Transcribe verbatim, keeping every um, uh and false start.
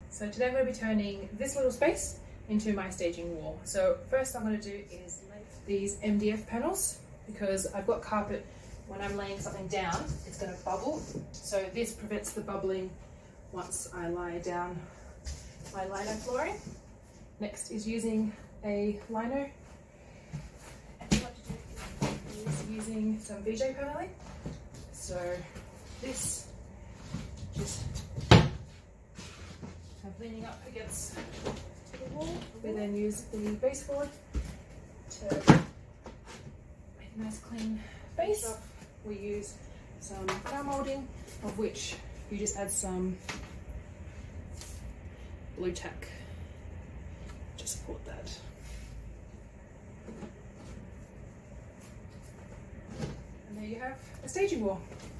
So today I'm going to be turning this little space into my staging wall. So first I'm going to do is lay these M D F panels, because I've got carpet. When I'm laying something down, it's going to bubble. So this prevents the bubbling once I lie down my lino flooring. Next is using a lino. And what I like to do is using some V J paneling. So this just I'm leaning up against the wall. We then use the baseboard to make a nice clean base. We use some flower moulding, of which you just add some blue tack to support that. And there you have a staging wall.